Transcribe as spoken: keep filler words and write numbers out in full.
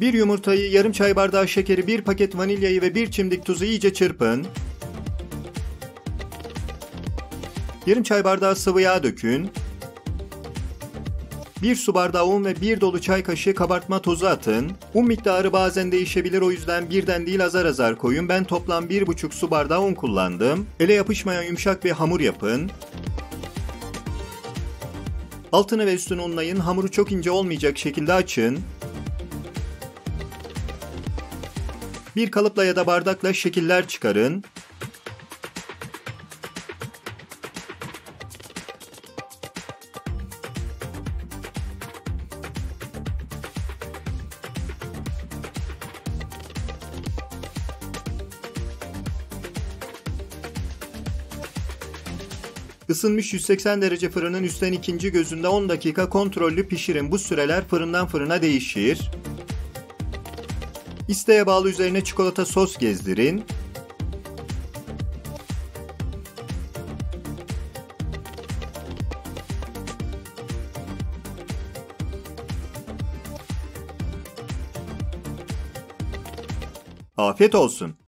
Bir yumurtayı, yarım çay bardağı şekeri, bir paket vanilyayı ve bir çimdik tuzu iyice çırpın. Yarım çay bardağı sıvı yağ dökün. bir su bardağı un ve bir dolu çay kaşığı kabartma tozu atın. Un miktarı bazen değişebilir, o yüzden birden değil azar azar koyun. Ben toplam bir buçuk su bardağı un kullandım. Ele yapışmayan yumuşak bir hamur yapın. Altını ve üstünü unlayın. Hamuru çok ince olmayacak şekilde açın. Bir kalıpla ya da bardakla şekiller çıkarın. Isınmış yüz seksen derece fırının üstten ikinci gözünde on dakika kontrollü pişirin. Bu süreler fırından fırına değişir. İsteğe bağlı üzerine çikolata sos gezdirin. Afiyet olsun.